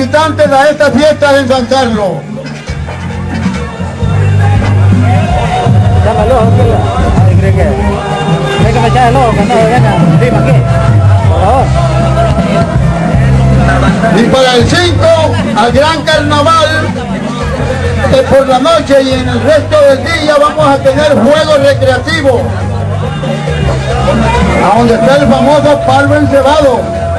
visitantes a esta fiesta en San Carlos. Y para el 5, al gran carnaval, que por la noche y en el resto del día vamos a tener juegos recreativos, a donde está el famoso palo encebado.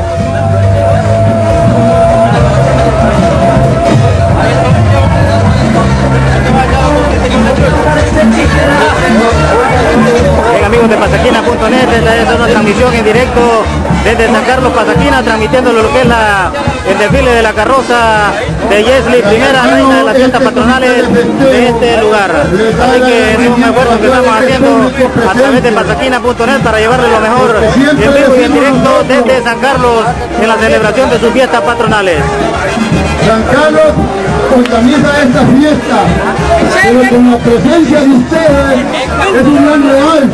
Bien, amigos de Pasaquina.net, esta es una transmisión en directo desde San Carlos, Pasaquina, transmitiendo lo que es el desfile de la carroza de Yesli, primera reina de las fiestas patronales de este lugar. Así que es un esfuerzo que estamos haciendo a través de Pasaquina.net para llevarles lo mejor en vivo y en directo desde San Carlos en la celebración de sus fiestas patronales. San Carlos organiza esta fiesta, pero con la presencia de ustedes es un gran real.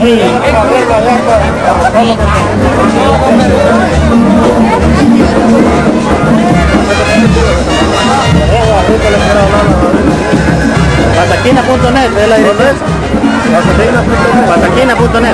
Pasaquina.net es la dirección. Pasaquina.net.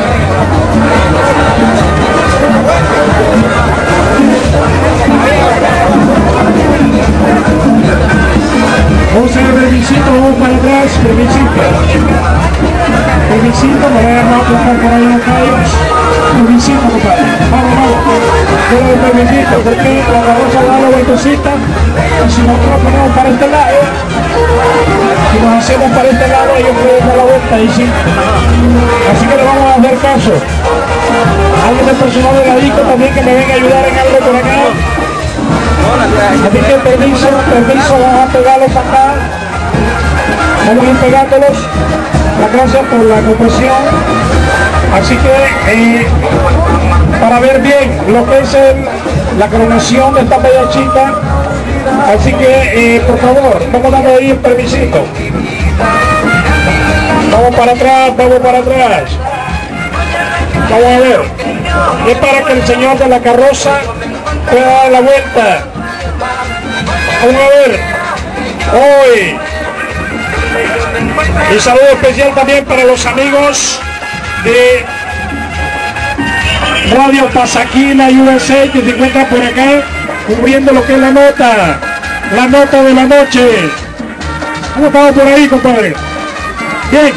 Vamos a ver, permisito, vamos para atrás, permisito. Permisito, me voy a dar por ahí los callos. Permisito, compadre. Vamos. Pero el permisito, porque la carroza da la vueltecita. Y si nosotros ponemos para este lado, si nos hacemos para este lado, ellos pueden dar la vuelta y sí. Así que le vamos a hacer caso. Alguien del personal de la disco también que me venga a ayudar en algo por acá. Así que permiso, vamos a pegarlos acá. Vamos a ir pegándolos. Gracias por la comprensión. Así que para ver bien lo que es la coronación de esta bella chica. Así que por favor, vamos a darle ahí el permisito. Vamos para atrás. Vamos a ver. Es para que el señor de la carroza pueda dar la vuelta. Vamos a ver. Hoy. Un saludo especial también para los amigos de Radio Pasaquina USA que se encuentran por acá cubriendo lo que es la nota de la noche. ¿Cómo estamos por ahí, compadre? Bien.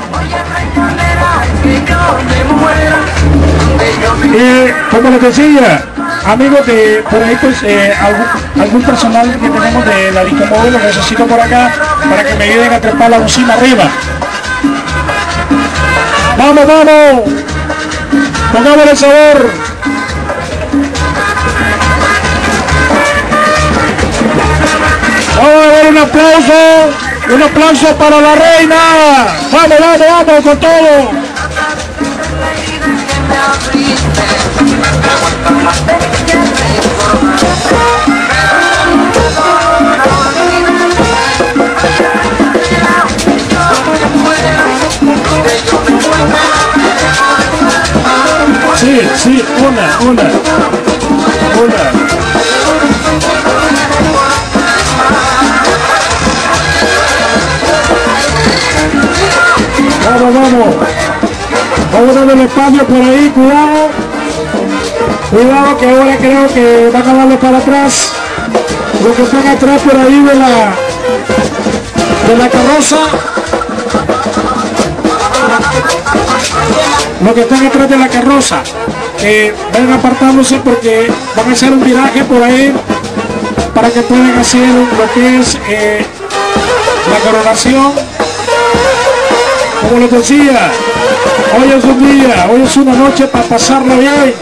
Como les decía, amigos de por ahí, pues algún personal que tenemos de la Discomóvil lo necesito por acá para que me ayuden a trepar la bocina arriba. Vamos, pongámosle el sabor. Vamos a dar un aplauso para la reina. Vamos con todo. Sí, una. Vamos a darle el espacio por ahí, cuidado que ahora creo que van a darle para atrás. Los que están atrás por ahí de la carroza. Los que están atrás de la carroza, vayan apartándose porque van a hacer un viraje por ahí para que puedan hacer lo que es la coronación. Como les decía, hoy es un día, hoy es una noche para pasarlo bien.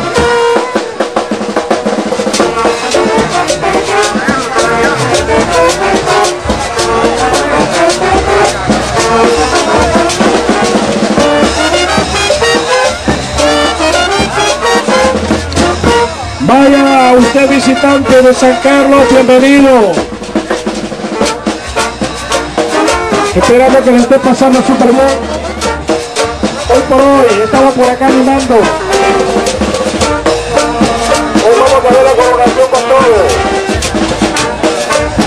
Vaya usted visitante de San Carlos, bienvenido. Esperamos que le esté pasando súper bien. Hoy por hoy estamos por acá animando. Hoy vamos a ver la coronación con todo.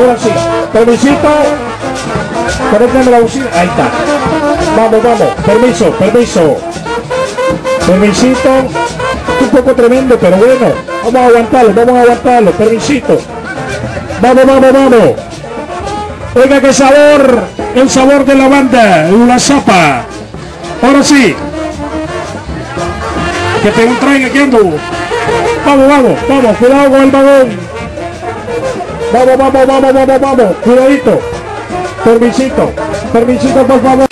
ahora sí. Permisito. Conéctame la bocina. Ahí está. Vamos, vamos. Permiso, permiso. Permisito. Un poco tremendo, pero bueno. Vamos a aguantarlo, vamos a aguantarlo. Permisito. Vamos, vamos, vamos. Oiga qué sabor. El sabor de la banda. La zapa. Ahora sí. Que te traiga aquí ando. Vamos, vamos, vamos. Cuidado con el vagón. Vamos, vamos, vamos, vamos, vamos. Cuidadito. Permisito. Permisito, por favor.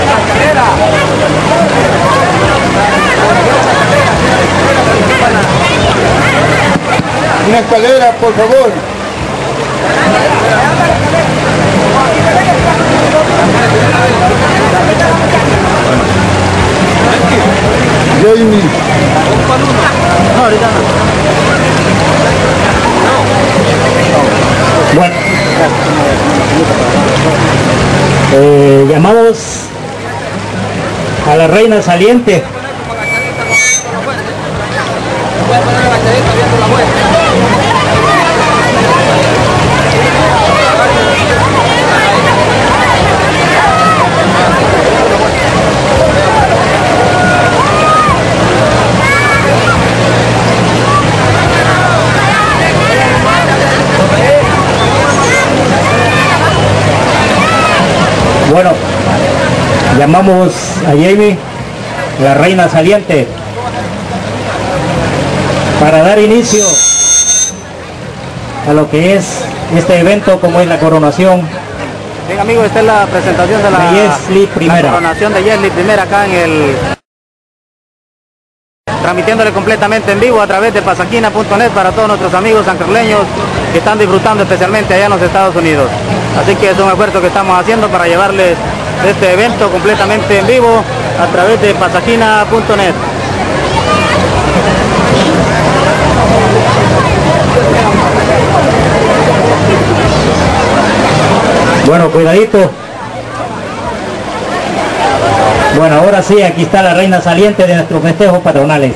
Una escalera, por favor. Jamie. No, ahorita no. Bueno. Llamamos a la reina saliente. Bueno, llamamos a Jamie, la reina saliente, para dar inicio a lo que es este evento, como es la coronación. Bien, amigos, esta es la presentación de la Jesly Primera. La coronación de Jesly Primera acá en el... transmitiéndole completamente en vivo a través de pasaquina.net para todos nuestros amigos sancarleños que están disfrutando especialmente allá en los Estados Unidos. Así que es un esfuerzo que estamos haciendo para llevarles este evento completamente en vivo a través de pasaquina.net. Bueno, cuidadito. Bueno, ahora sí, aquí está la reina saliente de nuestros festejos patronales.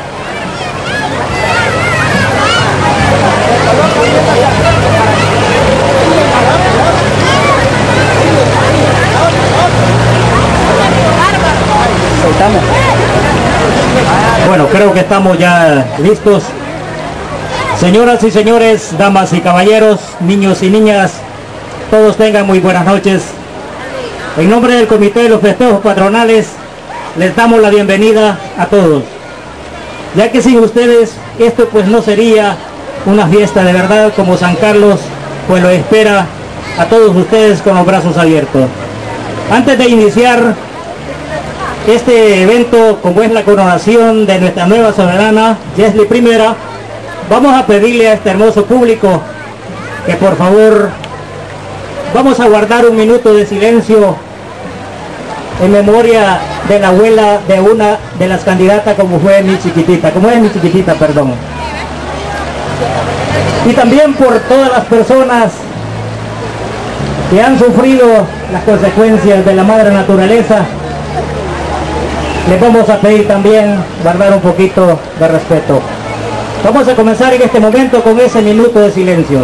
Bueno, creo que estamos ya listos. Señoras y señores, damas y caballeros, niños y niñas, todos tengan muy buenas noches. En nombre del Comité de los Festejos Patronales, les damos la bienvenida a todos. Ya que sin ustedes, esto pues no sería una fiesta de verdad, como San Carlos pues lo espera a todos ustedes con los brazos abiertos. Antes de iniciar este evento, como es la coronación de nuestra nueva soberana, Jesly Primera, vamos a pedirle a este hermoso público que por favor vamos a guardar un minuto de silencio en memoria de la abuela de una de las candidatas, como es mi chiquitita, perdón. Y también por todas las personas que han sufrido las consecuencias de la madre naturaleza. Les vamos a pedir también guardar un poquito de respeto. Vamos a comenzar en este momento con ese minuto de silencio.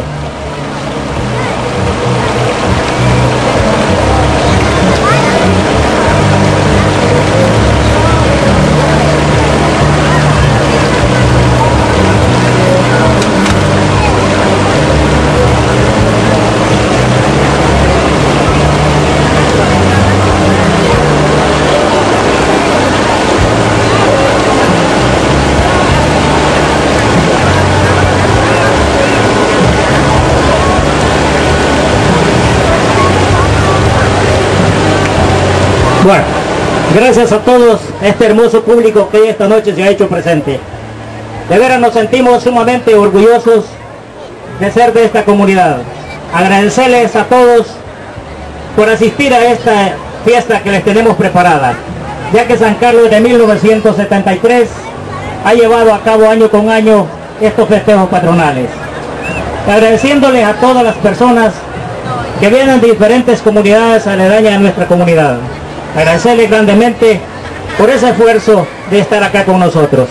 Bueno, gracias a todos, este hermoso público que esta noche se ha hecho presente. De veras nos sentimos sumamente orgullosos de ser de esta comunidad. Agradecerles a todos por asistir a esta fiesta que les tenemos preparada, ya que San Carlos de 1973 ha llevado a cabo año con año estos festejos patronales. Agradeciéndoles a todas las personas que vienen de diferentes comunidades aledañas a nuestra comunidad. Agradecerles grandemente por ese esfuerzo de estar acá con nosotros.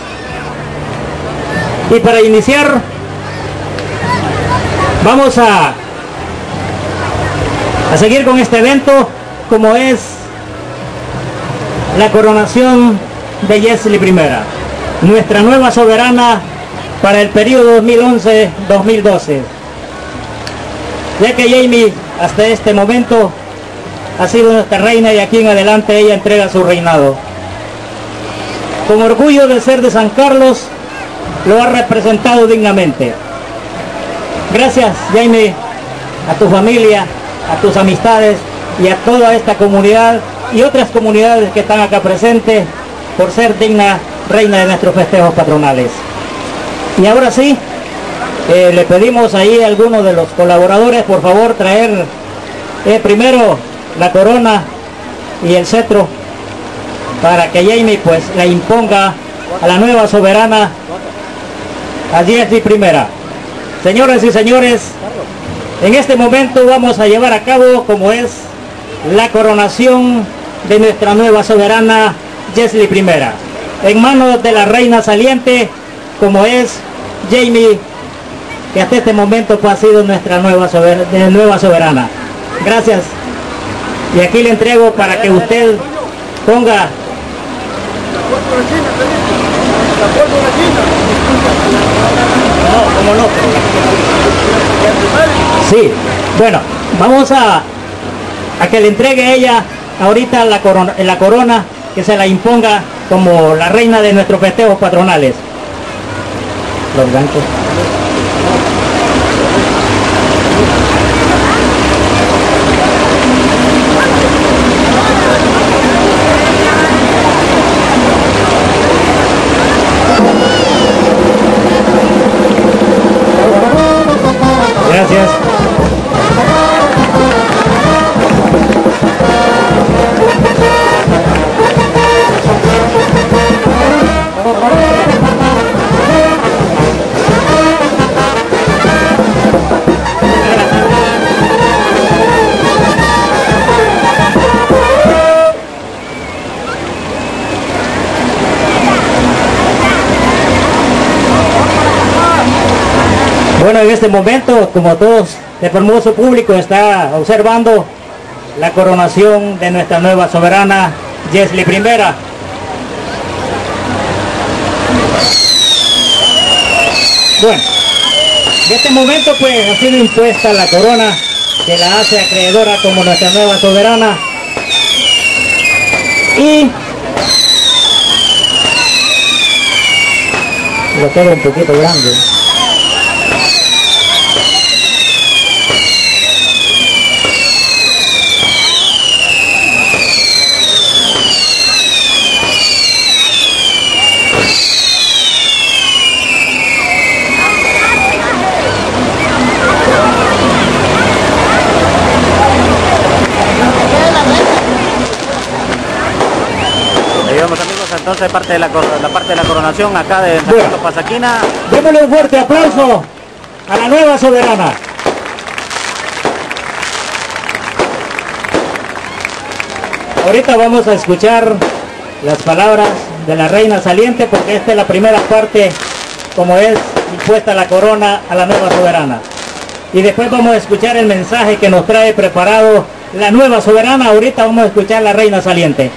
Y para iniciar, vamos a A seguir con este evento, como es la coronación de Yesley I, nuestra nueva soberana para el periodo 2011-2012. Ya que Jamie hasta este momento ha sido nuestra reina y aquí en adelante ella entrega su reinado. Con orgullo de ser de San Carlos, lo ha representado dignamente. Gracias, Jamie, a tu familia, a tus amistades y a toda esta comunidad y otras comunidades que están acá presentes por ser digna reina de nuestros festejos patronales. Y ahora sí, le pedimos ahí a algunos de los colaboradores, por favor, traer primero la corona y el cetro para que Jamie pues la imponga a la nueva soberana, a Yesley I. Señoras y señores, en este momento vamos a llevar a cabo como es la coronación de nuestra nueva soberana Yesley I, en manos de la reina saliente como es Jamie, que hasta este momento pues, ha sido nuestra nueva soberana. Gracias. Y aquí le entrego para que usted ponga no, como no. Sí, bueno, vamos a que le entregue ella ahorita la corona, que se la imponga como la reina de nuestros festejos patronales. Los ganchos. Gracias. Bueno, en este momento, como todos el hermoso público está observando la coronación de nuestra nueva soberana Yesley I. Bueno, en este momento pues ha sido impuesta la corona que la hace acreedora como nuestra nueva soberana y lo tengo un poquito grande. Entonces parte de la coronación acá de San Carlos Pasaquina. Démosle un fuerte aplauso a la nueva soberana. Ahorita vamos a escuchar las palabras de la reina saliente porque esta es la primera parte como es impuesta la corona a la nueva soberana. Y después vamos a escuchar el mensaje que nos trae preparado la nueva soberana. Ahorita vamos a escuchar la reina saliente.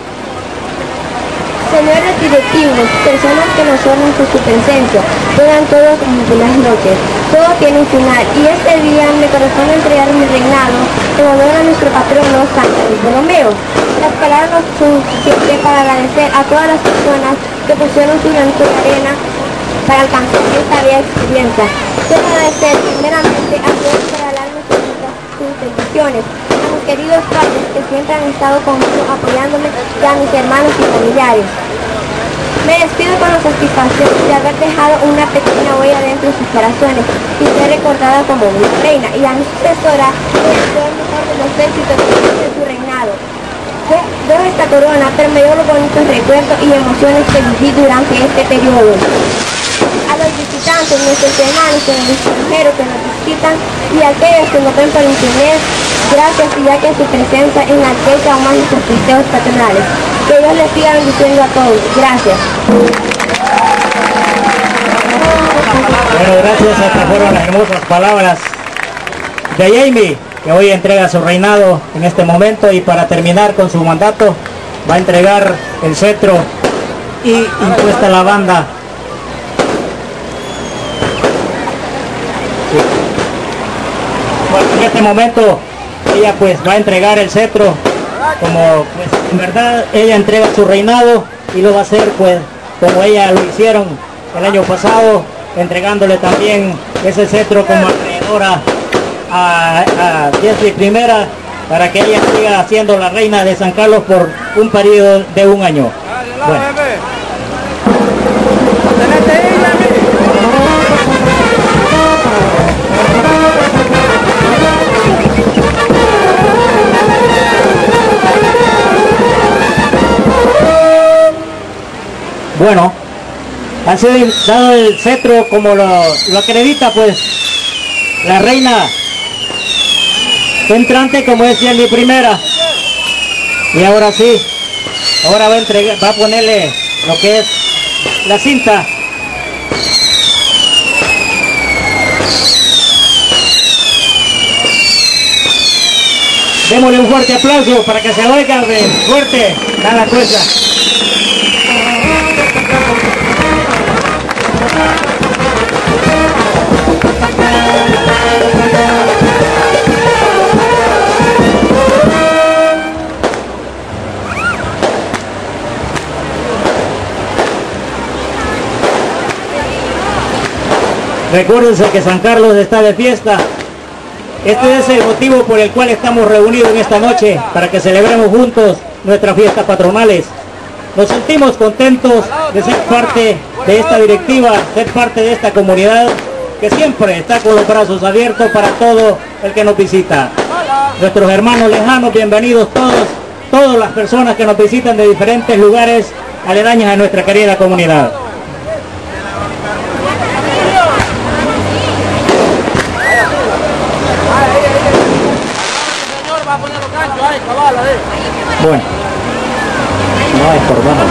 Señores directivos, personas que nos honran con su presencia, tengan todos muy buenas noches. Todo tiene un final y este día me corresponde entregar mi reinado en honor a nuestro patrono San Bartolomeo. Las palabras son suficientes para agradecer a todas las personas que pusieron su granito de arena para alcanzar esta bella experiencia. Quiero agradecer primeramente a todos por darme sus bendiciones, a mis queridos padres que siempre han estado conmigo apoyándome y a mis hermanos y familiares. Me despido con la satisfacción de haber dejado una pequeña huella dentro de sus corazones y ser recordada como mi reina y a mi sucesora le deseo el mejor de los éxitos de su reinado. Veo esta corona, pero me dio los bonitos recuerdos y emociones que viví durante este periodo. A los visitantes, nuestros hermanos en el extranjero que nos visitan y a aquellos que nos ven por internet, gracias y ya que su presencia enaltece aún más nuestros festejos patronales. Que Dios les siga bendiciendo a todos. Gracias. Bueno, gracias. Estas fueron las hermosas palabras de Jamie. que hoy entrega su reinado en este momento, y para terminar con su mandato va a entregar el cetro y impuesta la banda. Bueno, en este momento ella pues va a entregar el cetro, como pues en verdad ella entrega su reinado, y lo va a hacer pues como ella lo hicieron el año pasado, entregándole también ese cetro como acreedora a Jesly I, para que ella siga siendo la reina de San Carlos por un periodo de 1 año. Bueno. Bueno, ha sido dado el cetro como lo acredita pues la reina entrante, como es Jesly I. Y ahora sí, ahora va a ponerle lo que es la cinta. Démosle un fuerte aplauso para que se oiga fuerte a la cuesta. Recuérdense que San Carlos está de fiesta. Este es el motivo por el cual estamos reunidos en esta noche, para que celebremos juntos nuestras fiestas patronales. Nos sentimos contentos de ser parte de esta directiva, ser parte de esta comunidad que siempre está con los brazos abiertos para todo el que nos visita. Nuestros hermanos lejanos, bienvenidos todas las personas que nos visitan de diferentes lugares aledaños a nuestra querida comunidad. Bueno, no es por bajo.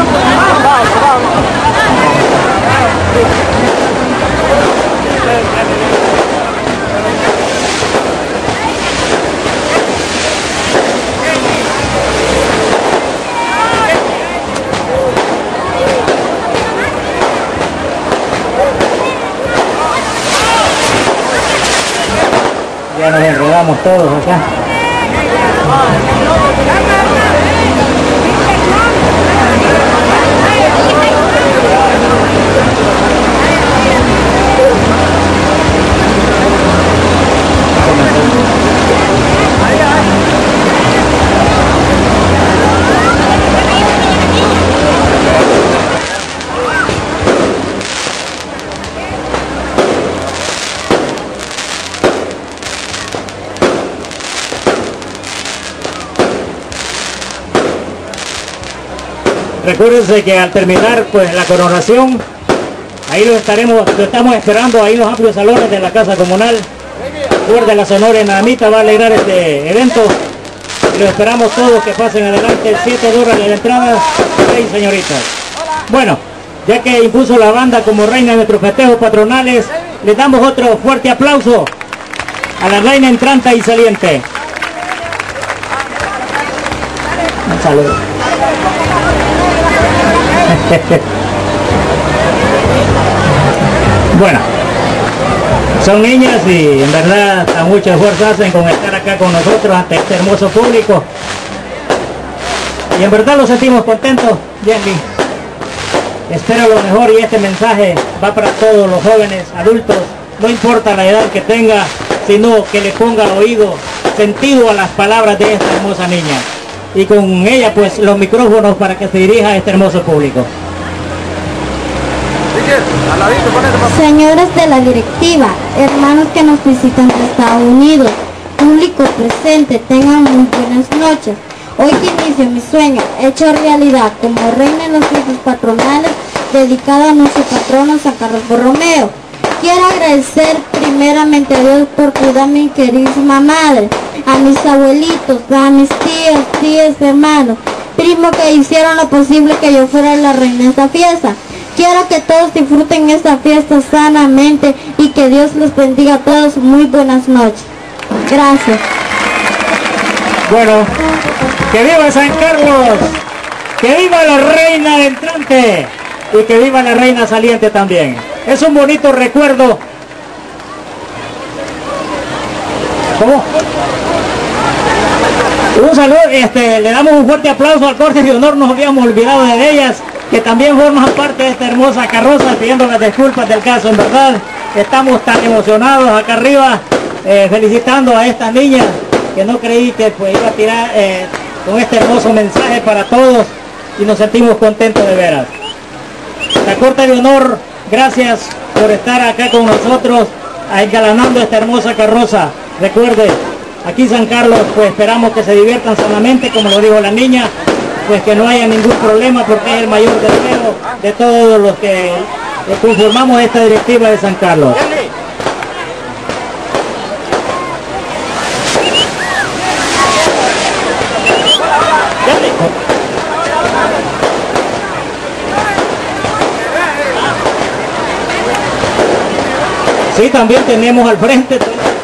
Ya nos enredamos todos acá. Recuérdense que al terminar pues la coronación, ahí lo estamos esperando ahí en los amplios salones de la Casa Comunal. Sur de la Sonora Enamita va a alegrar este evento. Y lo esperamos todos que pasen adelante. $7 de la entrada, 6 señoritas. Bueno, ya que impuso la banda como reina de nuestros festejos patronales, le damos otro fuerte aplauso a la reina entrante y saliente. Un saludo. Bueno, son niñas y en verdad a mucho esfuerzo hacen con estar acá con nosotros ante este hermoso público, y en verdad lo sentimos contentos. Jesly, espero lo mejor, y este mensaje va para todos los jóvenes, adultos, no importa la edad que tenga, sino que le ponga oído, sentido a las palabras de esta hermosa niña, y con ella pues los micrófonos para que se dirija a este hermoso público. Señores de la directiva, hermanos que nos visitan de Estados Unidos, público presente, tengan muy buenas noches. Hoy que inicio mi sueño, hecho realidad como reina en los fiestas patronales, dedicada a nuestro patrono San Carlos Borromeo. Quiero agradecer primeramente a Dios por cuidar a mi queridísima madre, a mis abuelitos, a mis tías, hermanos, primos que hicieron lo posible que yo fuera la reina de esta fiesta. Quiero que todos disfruten esta fiesta sanamente y que Dios los bendiga a todos. Muy buenas noches. Gracias. Bueno, que viva San Carlos, que viva la reina entrante y que viva la reina saliente también. Es un bonito recuerdo. ¿Cómo? Un saludo, le damos un fuerte aplauso al corte de honor, nos habíamos olvidado de ellas, que también forman parte de esta hermosa carroza, pidiendo las disculpas del caso, en verdad. Estamos tan emocionados acá arriba, felicitando a estas niñas, que no creí que pues, iba a tirar con este hermoso mensaje para todos, y nos sentimos contentos de veras. La corte de honor, gracias por estar acá con nosotros, engalanando esta hermosa carroza. Recuerde, aquí San Carlos, pues esperamos que se diviertan sanamente, como lo dijo la niña, pues que no haya ningún problema, porque es el mayor deseo de todos los que conformamos esta directiva de San Carlos. Sí, también tenemos al frente,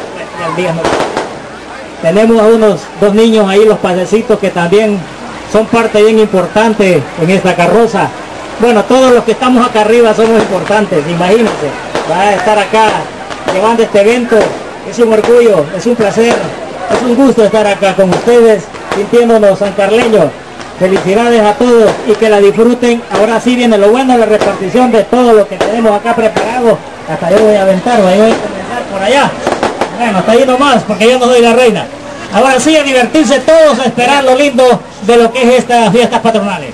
tenemos a unos dos niños ahí, los pasecitos, que también son parte bien importante en esta carroza. Bueno, todos los que estamos acá arriba somos importantes, imagínense. Va a estar acá llevando este evento, es un orgullo, es un placer, es un gusto estar acá con ustedes, sintiéndonos sancarleños. Felicidades a todos y que la disfruten. Ahora sí viene lo bueno, la repartición de todo lo que tenemos acá preparado. Hasta yo voy a aventar, voy a comenzar por allá. Bueno, hasta ahí nomás, porque yo no soy la reina. Ahora sí, a divertirse todos, a esperar lo lindo de lo que es estas fiestas patronales.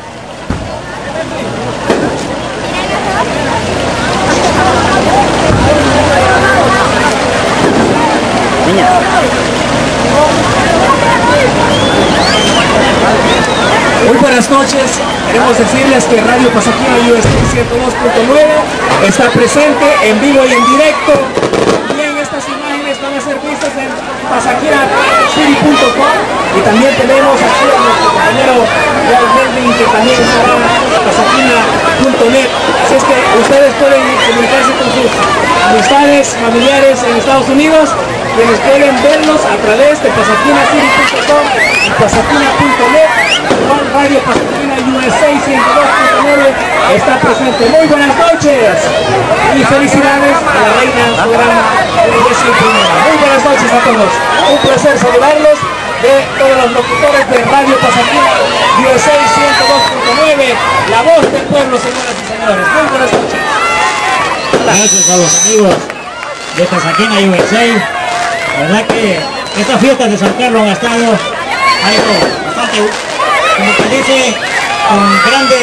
Muy buenas noches, queremos decirles que Radio Pasaquina USA 102.9 está presente en vivo y en directo. También estas imágenes van a ser vistas en pasaquinacity.com y también tenemos aquí a nuestro compañero Real Melvin, que también estará en pasaquina.net. Así es que ustedes pueden comunicarse con sus amistades, familiares en Estados Unidos, quienes pueden verlos a través de pasaquinacity.com y pasaquina.net. Radio Pasaquina USA 102.9 está presente. Muy buenas noches y felicidades a la reina soberana Yesley Primera. Muy buenas noches a todos. Un placer saludarlos de todos los locutores de Radio Pasaquina USA 102.9, la voz del pueblo, señoras y señores. Muy buenas noches. Gracias a los amigos de Pasaquina USA. La verdad que estas fiestas de San Carlos han estado algo bastante, como que dice, con grandes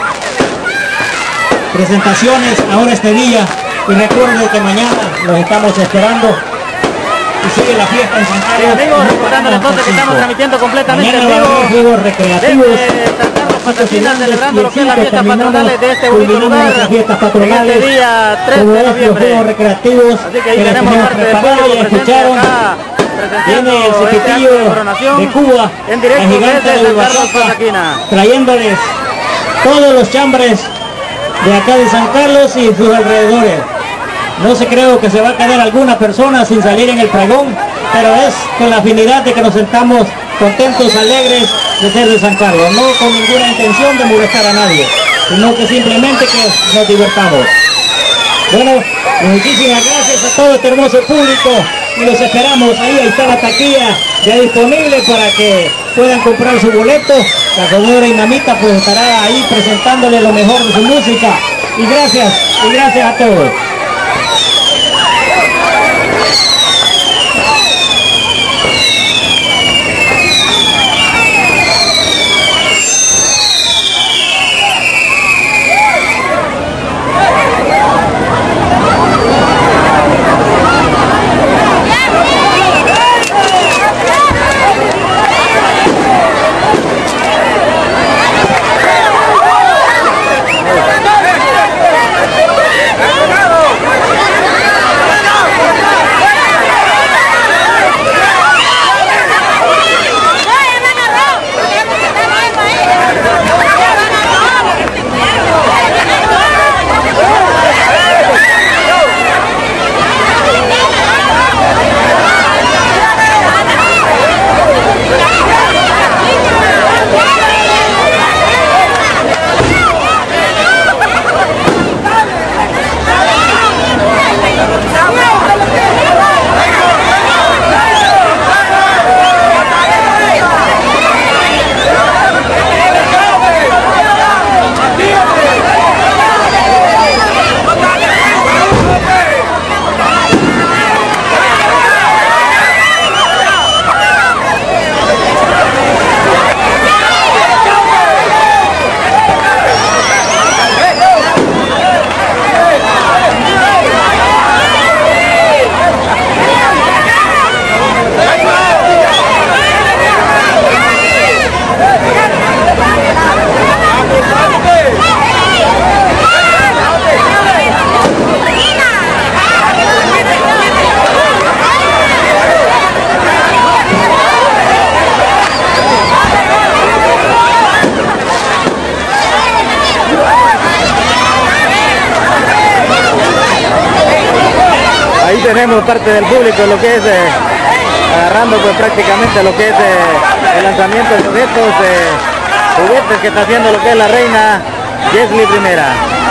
presentaciones ahora este día, y recuerden que mañana los estamos esperando y sigue la fiesta en San Carlos. Amigos, recordando entonces que estamos transmitiendo completamente en vivo juegos recreativos desde San Carlos Pasaquina, celebrando lo que es las fiestas patronales de este bonito lugar en este día 3 de noviembre. Juegos recreativos, así que ahí tenemos parte del pueblo presente acá, viene el Cepitillo de Cuba, en directo la gigante desde de San Carlos Oaxaca, Pasaquina, trayéndoles todos los chambres de acá de San Carlos y sus alrededores. No se creo que se va a quedar alguna persona sin salir en el pregón, pero es con la afinidad de que nos sentamos contentos, alegres de ser de San Carlos, no con ninguna intención de molestar a nadie, sino que simplemente que nos divertamos. Bueno, muchísimas gracias a todo este hermoso público y los esperamos. Ahí está la taquilla ya disponible para que puedan comprar su boleto. La señora Dinamita pues estará ahí presentándole lo mejor de su música. Y gracias a todos. tenemos parte del público, lo que es agarrando pues prácticamente lo que es el lanzamiento de estos juguetes que está haciendo lo que es la reina Jesly Primera.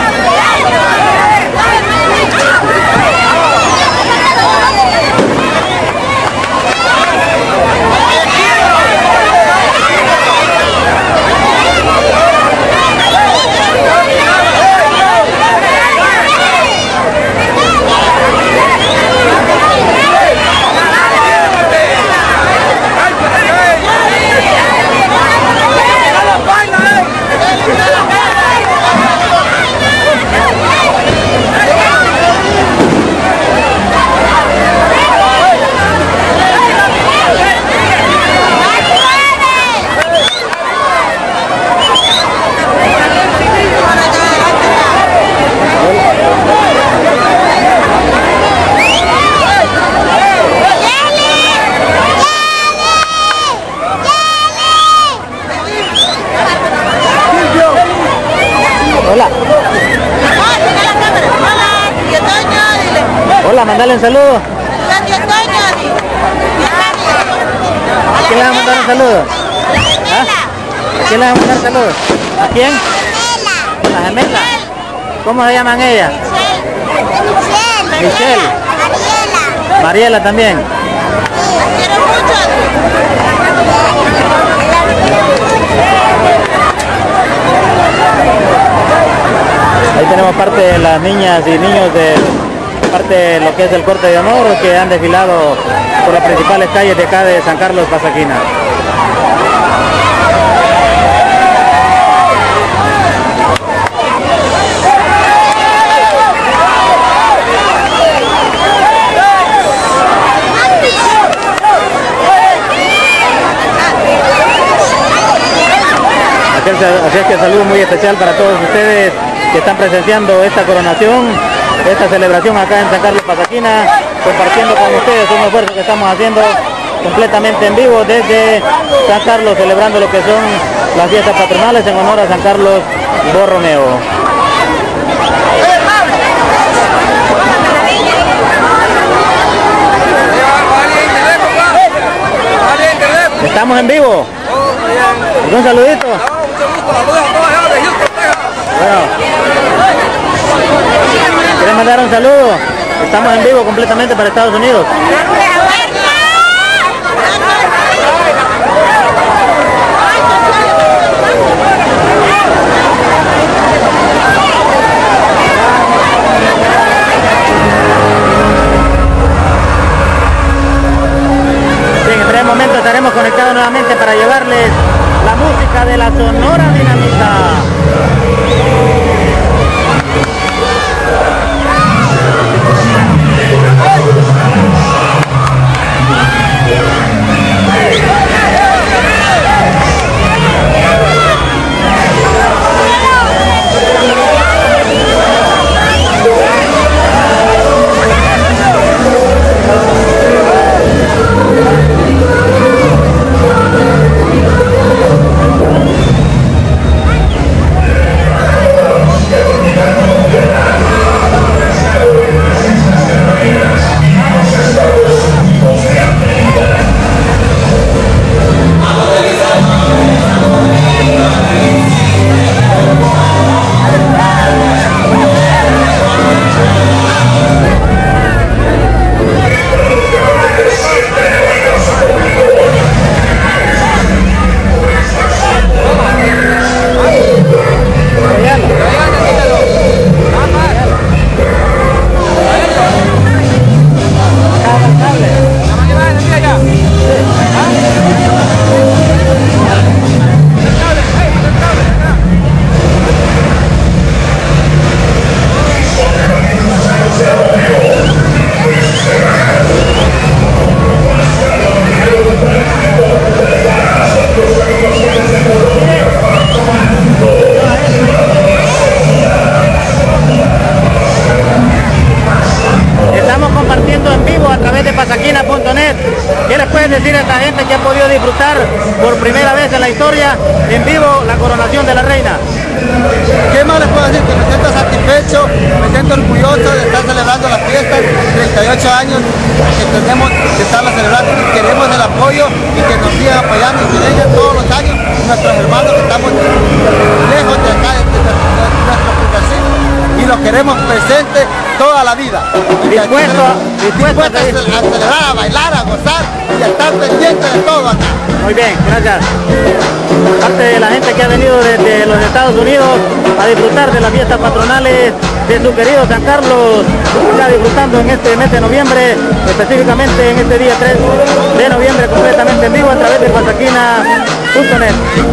Hola, mandale un saludo. ¿A quién le vas a mandar un saludo? ¿Ah? ¿A quién le vas a mandar saludos? ¿A quién? La gemela. ¿Cómo se llaman ellas? Michelle. Mariela también. Ahí tenemos parte de las niñas y niños de parte de lo que es el corte de honor que han desfilado por las principales calles de acá de San Carlos Pasaquina. Así es que saludo muy especial para todos ustedes que están presenciando esta coronación, esta celebración acá en San Carlos Pasaquina, compartiendo con ustedes un esfuerzo que estamos haciendo completamente en vivo desde San Carlos, celebrando lo que son las fiestas patronales en honor a San Carlos Borromeo. Estamos en vivo. Un saludito. Bueno, ¿quieren mandar un saludo? Estamos en vivo completamente para Estados Unidos. Bien, en breve momento estaremos conectados nuevamente para llevarles la música de la Sonora Dinamita. Pasaquina.net. ¿Qué les pueden decir a esta gente que ha podido disfrutar por primera vez en la historia en vivo la coronación de la reina? ¿Qué más les puedo decir? Que me siento satisfecho, me siento orgulloso de estar celebrando la fiesta, 38 años que tenemos que estarla celebrando y queremos el apoyo y que nos sigan apoyando y que vengan todos los años nuestros hermanos que estamos lejos de acá, de nuestro fundación, y los queremos presentes toda la vida. Dispuesto a celebrar, a bailar, a gozar y a estar pendientes de todo acá. Muy bien, gracias. Parte de la gente que ha venido desde los Estados Unidos a disfrutar de las fiestas patronales de su querido San Carlos, está disfrutando en este mes de noviembre, específicamente en este día 3 de noviembre, completamente en vivo a través de pasaquina.net.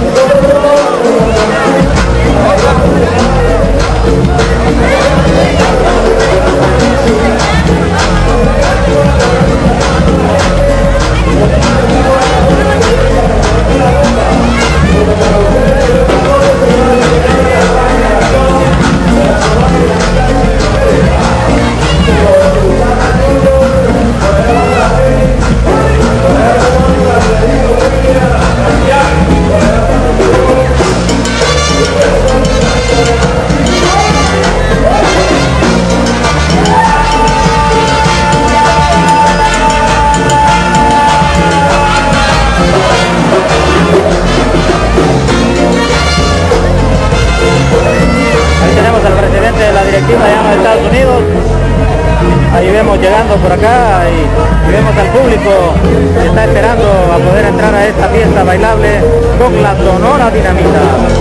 Ahí vemos llegando por acá y vemos al público que está esperando a poder entrar a esta fiesta bailable con la Sonora Dinamita.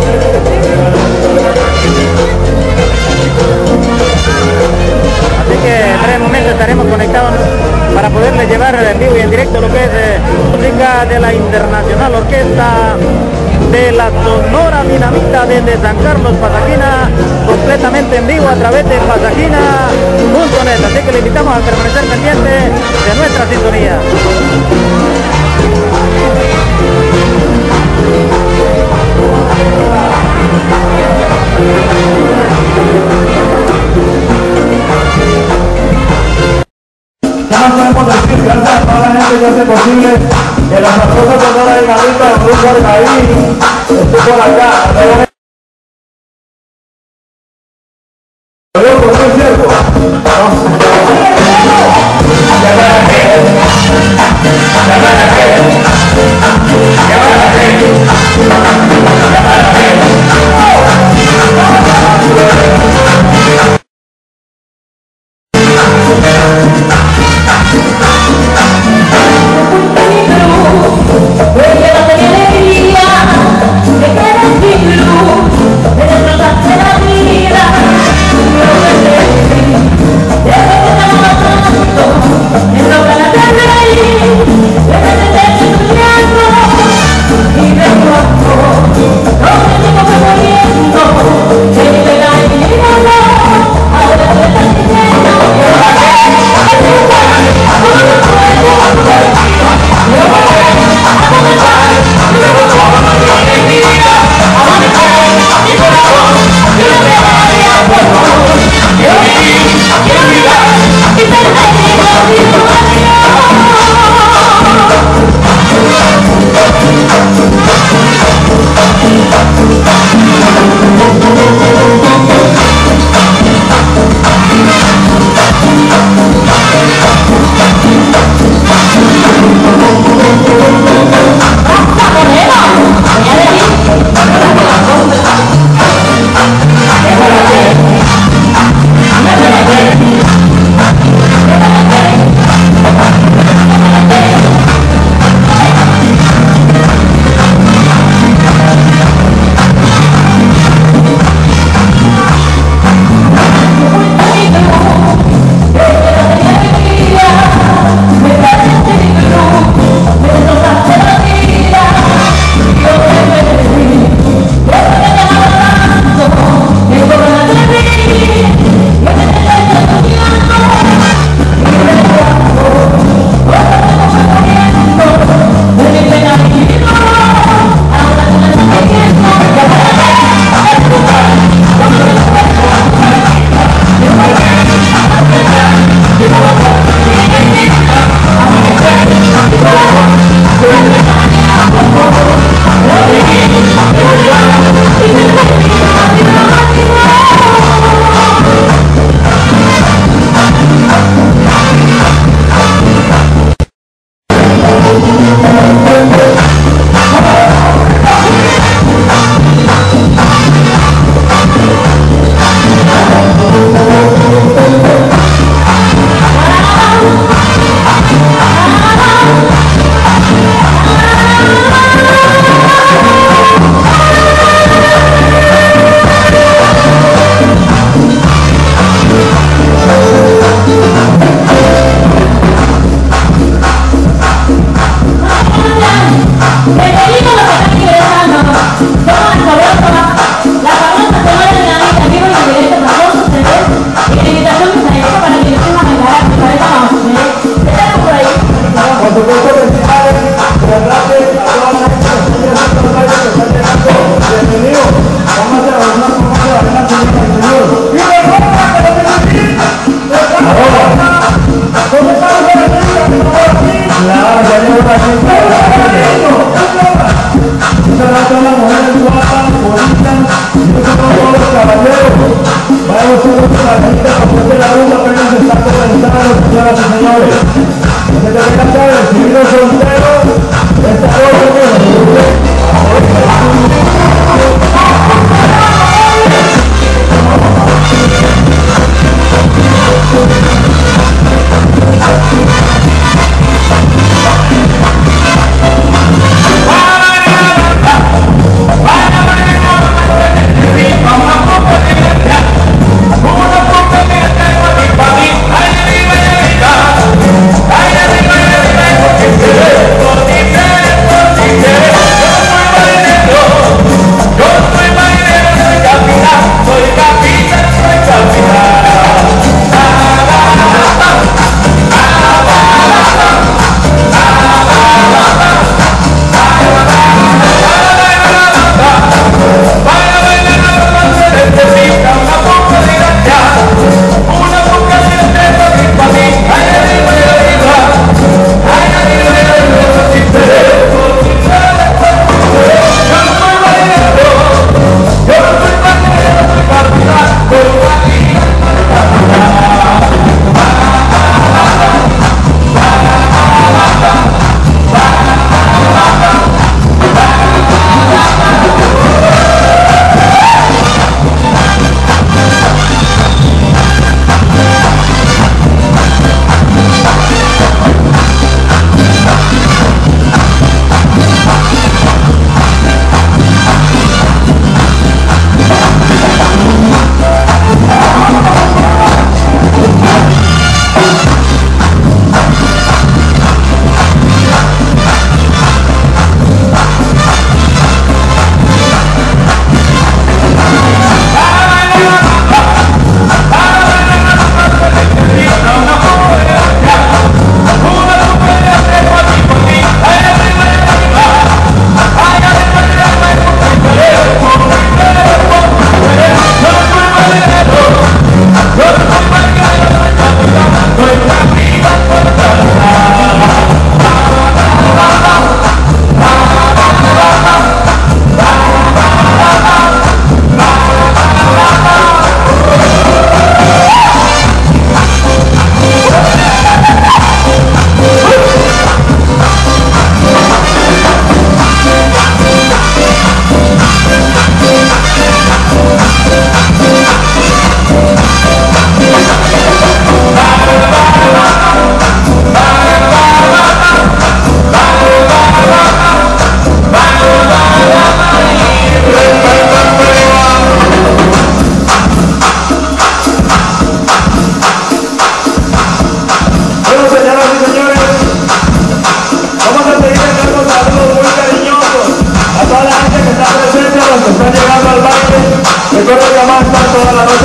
Así que en breve momento estaremos conectados para poderles llevar en vivo y en directo lo que es música de la Internacional Orquesta de la Sonora Dinamita desde San Carlos, Pasaquina, completamente en vivo a través de pasaquina.net. Así que le invitamos a permanecer pendiente de nuestra sintonía. Ya no podemos decir gracias a toda la gente que hace posible que la famosa Sonora Dinamita de Grupo Arcaí esté por acá. ¿Es cierto?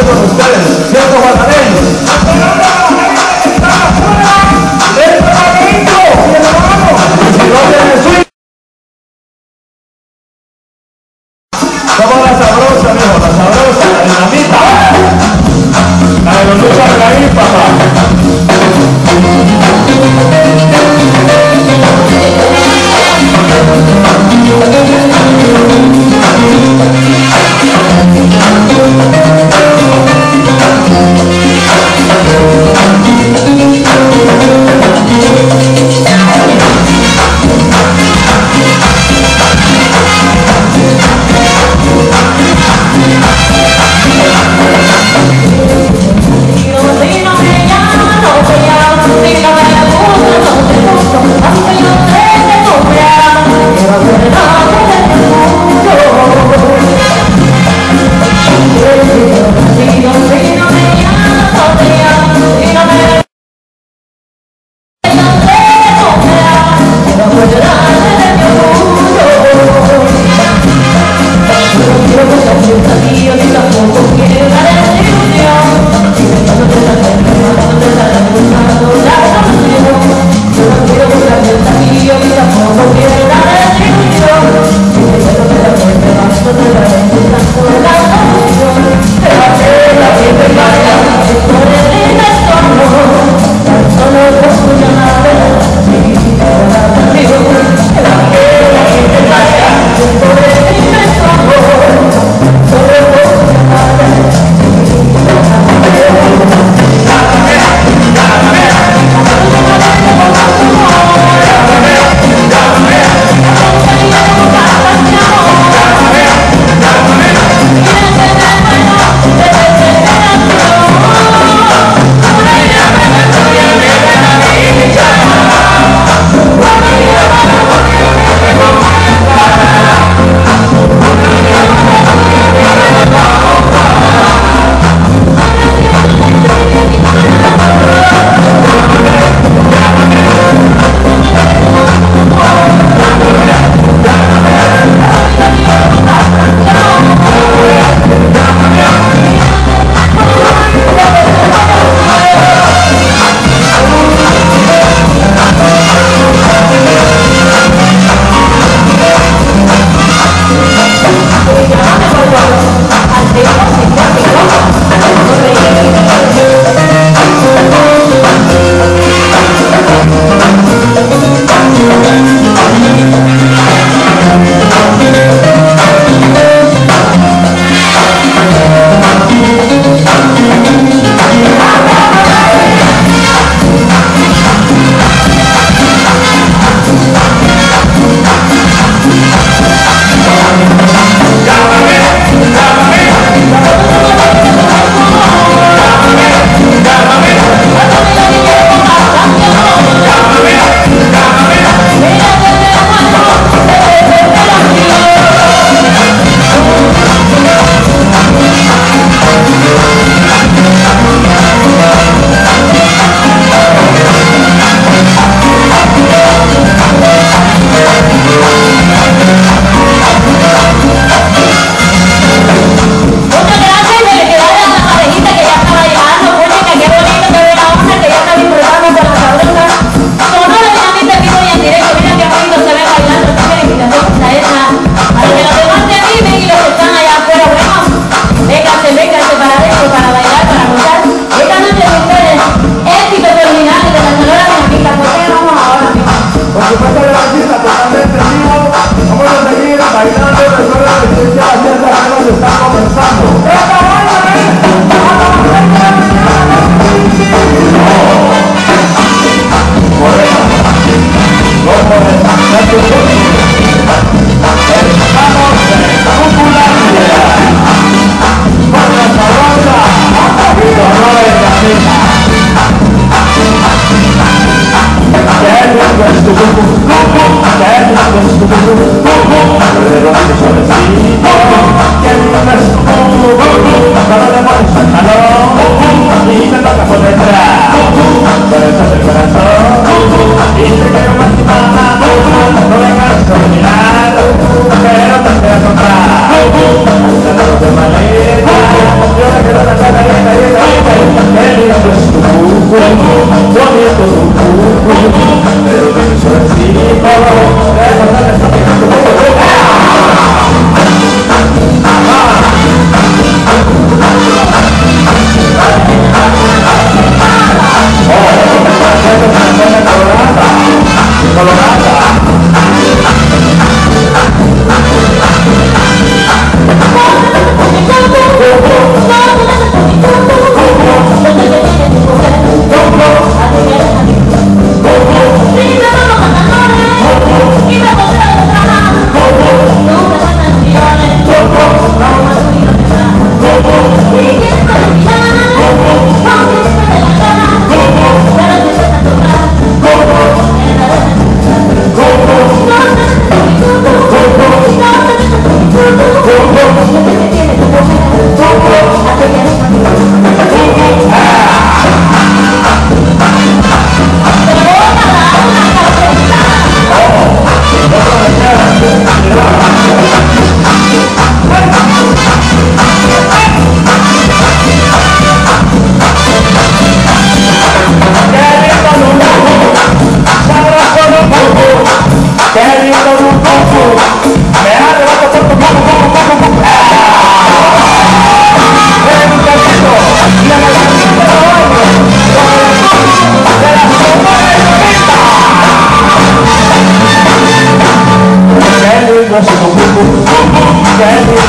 con ustedes, ¿cierto, guananeños? Como la sabrosa, mijo, la sabrosa, la dinamita. La de los luchas de ahí, papá. Por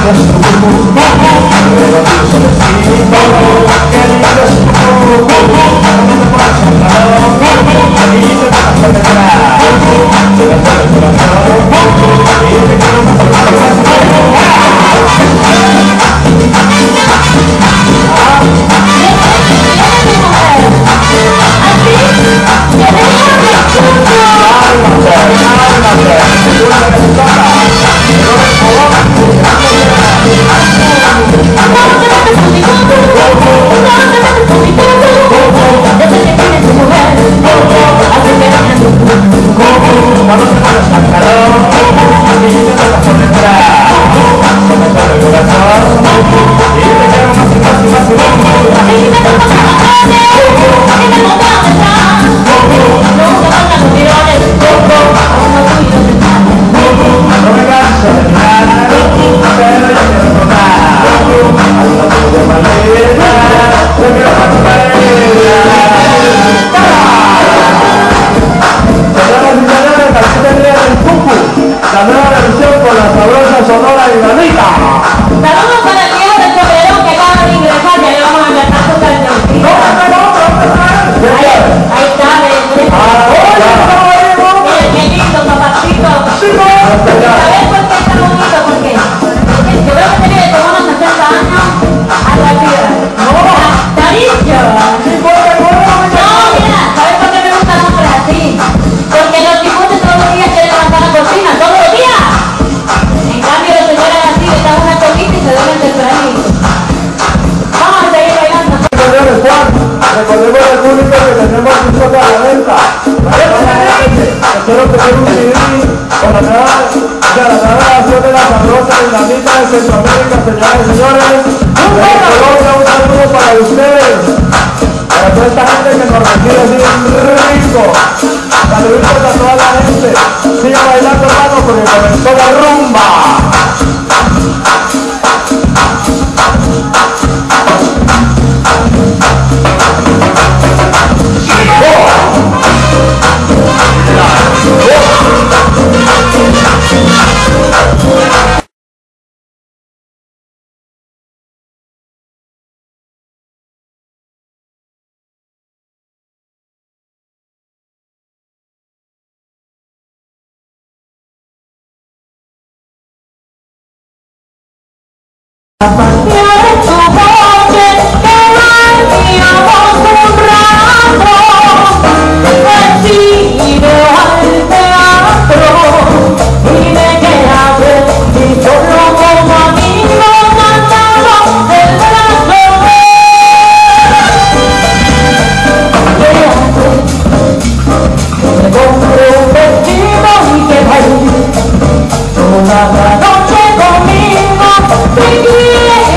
Noche conmigo, te quiero.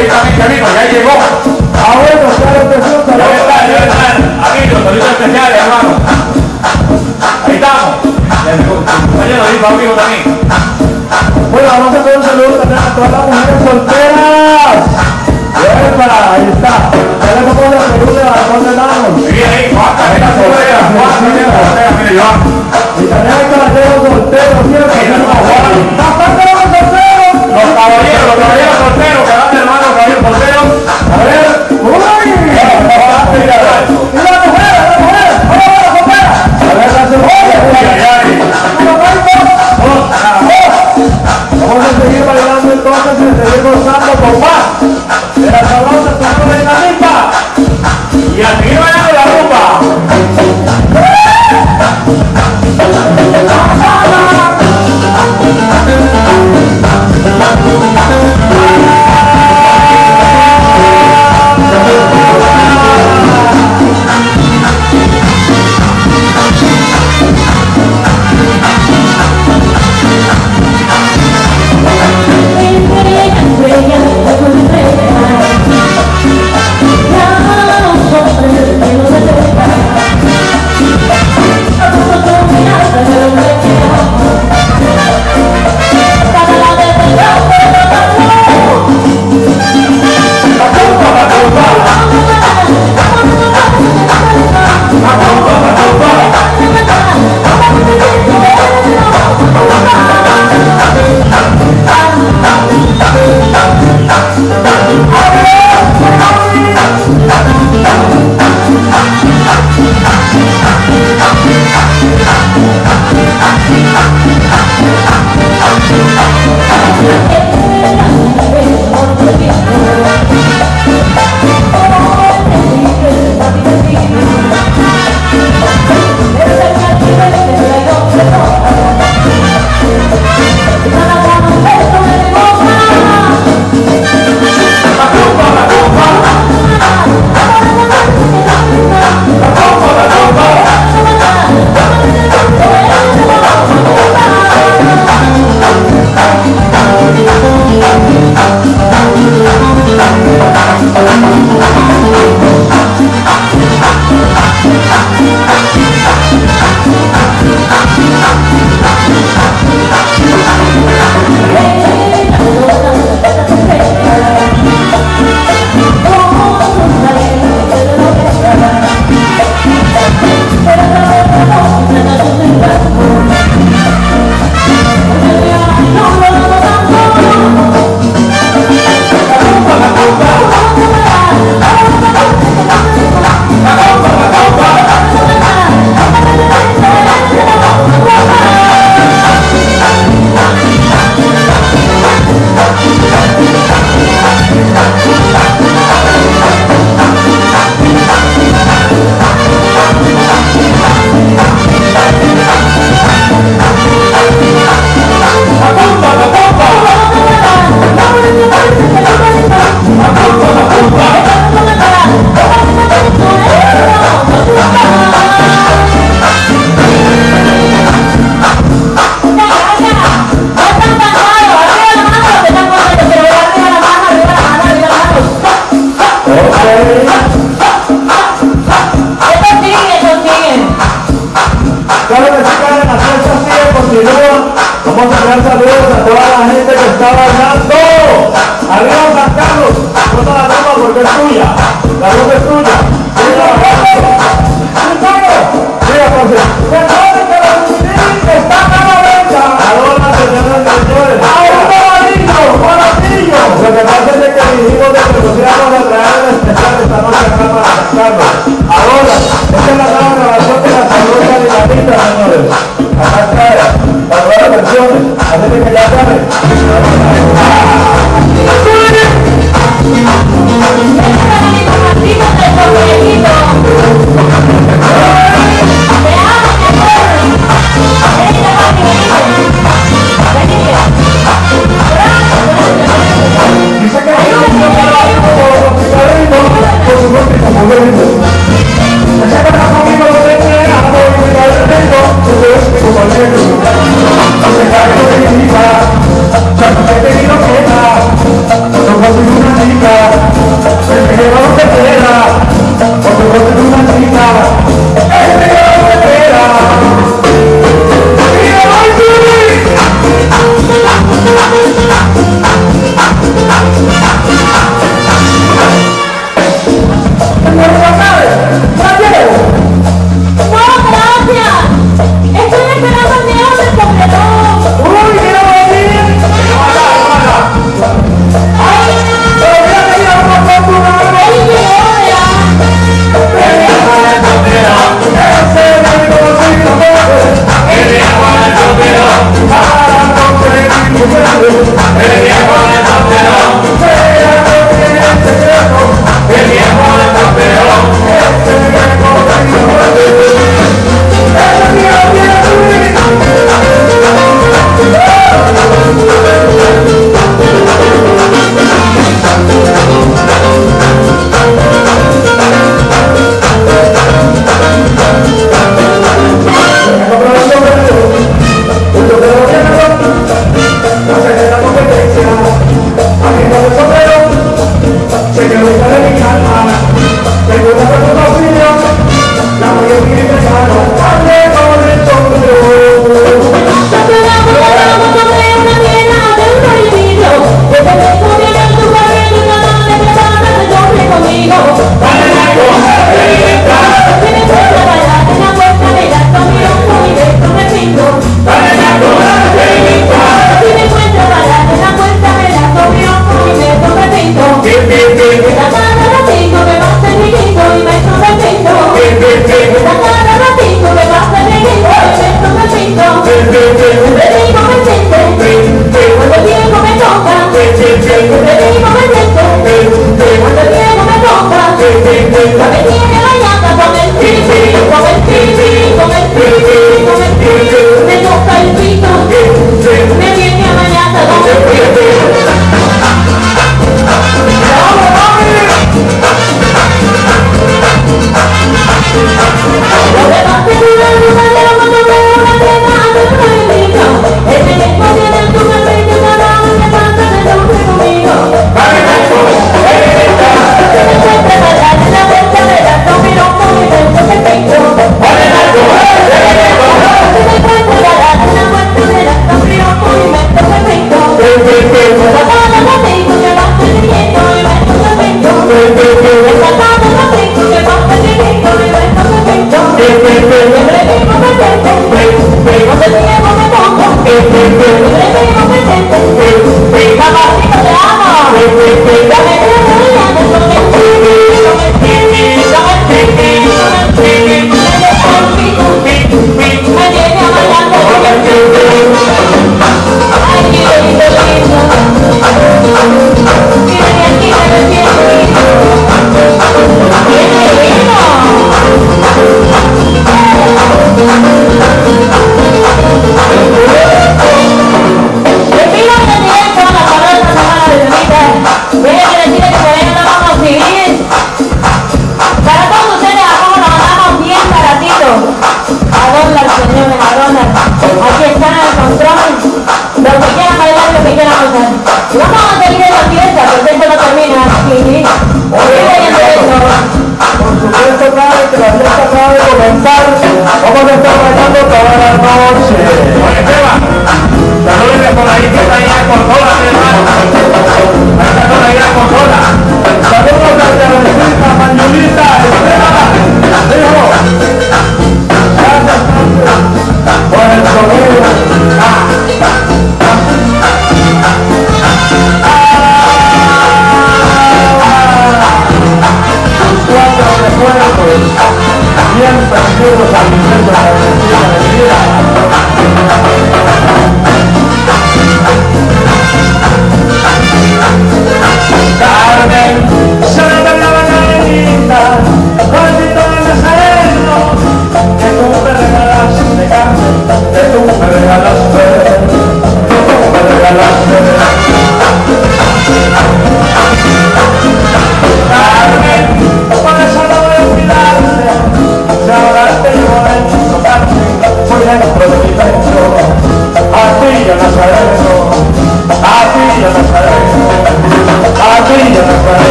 ahí está mi amigo, ya llegó. Ah, bueno, claro que sí, Ya está, amigos, saludos especiales, hermano. Ahí estamos. Compañero, dijo amigo también. Bueno, vamos a hacer un saludo también a todas las mujeres solteras. Ahí está. Ya le pongo la Perú de Balcón de Manos. Sigue ahí, Juanca, esta soltera, mire, Joan. Y también hay caballeros solteros, ¿cierto? Los caballeros solteros, que van hermano, caballeros solteros. A ver, uy. Y la mujer, a ver, la cebolla. Vamos a seguir bailando entonces y seguir gozando con más de la sabrosa cultura de la limpa. Y a seguir bailando la rumba. Vamos a dar saludos a toda la gente que está bailando. Arriba San Carlos, bota la rumba porque es tuya. La rumba es tuya. Siga bajando. Siga, José. Perdón, que los chiquitos están a la venta. Ahora, señoras y señores. A un baratillo. Lo que pasa es que dijimos de que nos íbamos a traer el especial esta noche acá para San Carlos. Ahora, esta es la nueva grabación de la sabrosa dinamita, señores. Acá está las nuevas versiones, así que ya saben. Dice que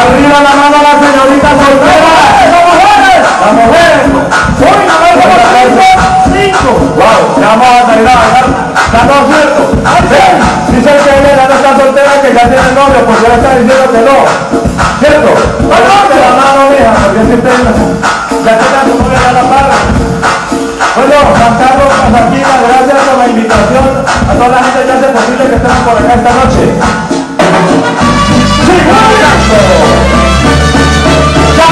Arriba la mano a la señorita soltera. Las mujeres. Wow, ya vamos a salir a bailar. ¿Está todo cierto? Dice que ella no está soltera, que ya tiene novio, porque ella está diciendo que no. ¿Cierto? Levante la mano, mija, porque si usted ya tiene a su novia a la par. Bueno, Juan Carlos Pasaquina, gracias por la invitación. A toda la gente que hace posible que estemos por acá esta noche. ¡Sí, ¡ya!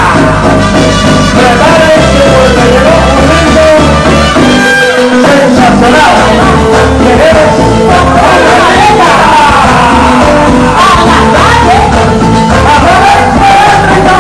Prepárense porque llegó un ritmo sensacional. Guerreros, ¡a la maleta! ¡A la calle! ¡A mover el ritmo!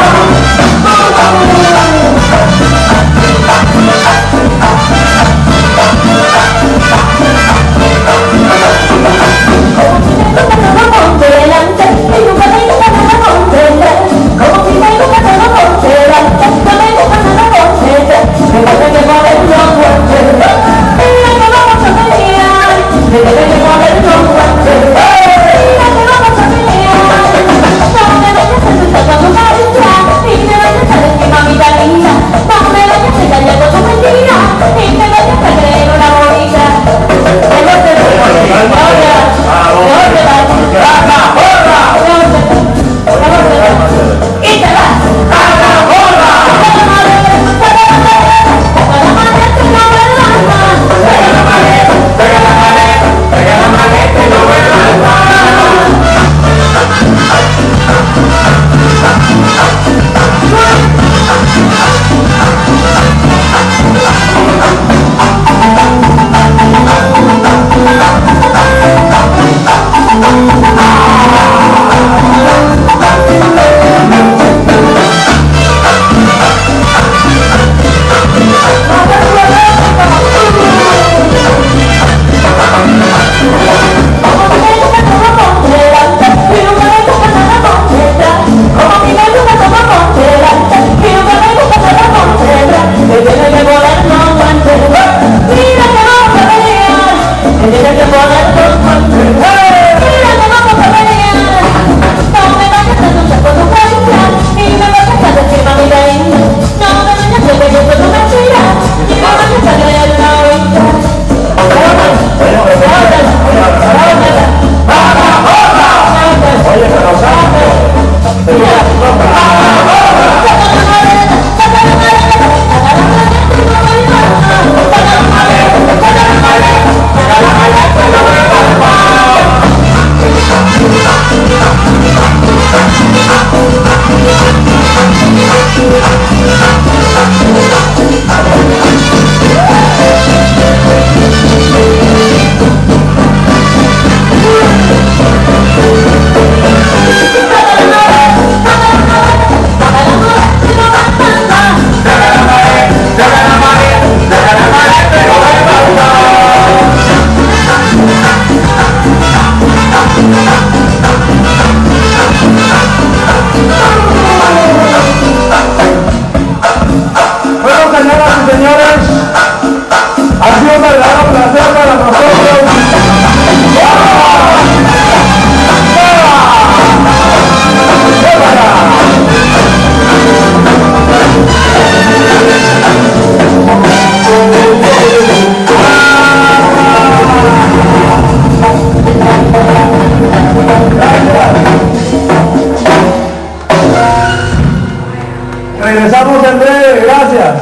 Regresamos en breve, gracias.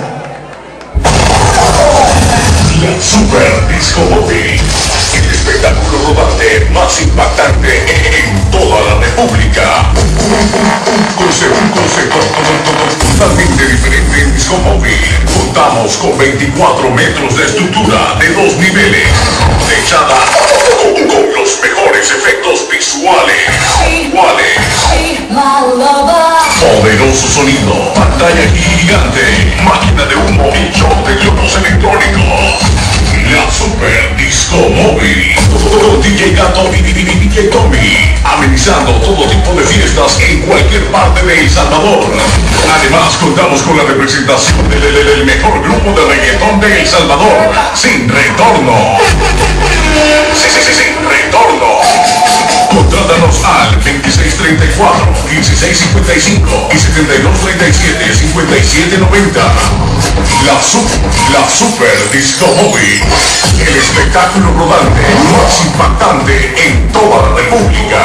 La Super Disco Móvil, el espectáculo rodante más impactante en toda la República. Un concepto totalmente diferente en Disco Móvil. Contamos con 24 metros de estructura de 2 niveles, techada con los mejores efectos visuales. Poderoso sonido, pantalla gigante, máquina de humo y show de globos electrónicos. La Super Disco Móvil, DJ Gato y DJ Tommy, amenizando todo tipo de fiestas en cualquier parte de El Salvador. Además contamos con la representación del mejor grupo de reggaetón de El Salvador, Sin Retorno. Sin Retorno. Contrátanos al 2634, 1655 y 7237-5790. La Super Disco Móvil, el espectáculo rodante más impactante en toda la República.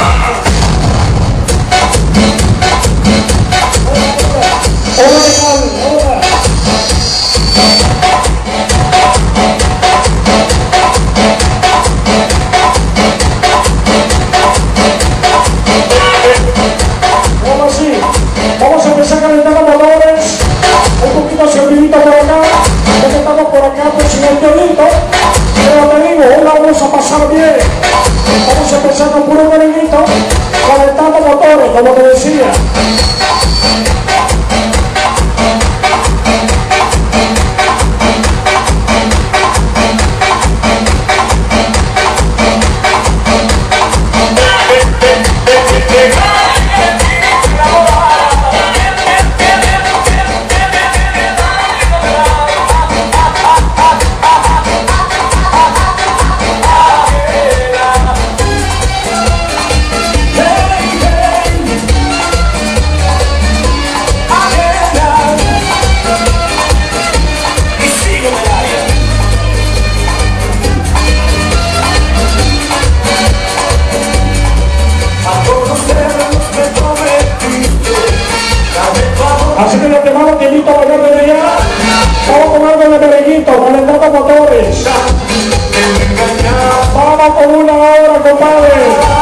Vamos a empezar calentando motores, un poquito servidito por acá, ya que estamos por acá pues sin el tonito, pero te digo, hoy la vamos a pasar bien. Vamos a empezar con puro merenguito, calentando motores, como te decía. Así que los demás te invito a bailar desde ya. Vamos con algo de merenguito, calentando motores. Vamos con una hora, compadre.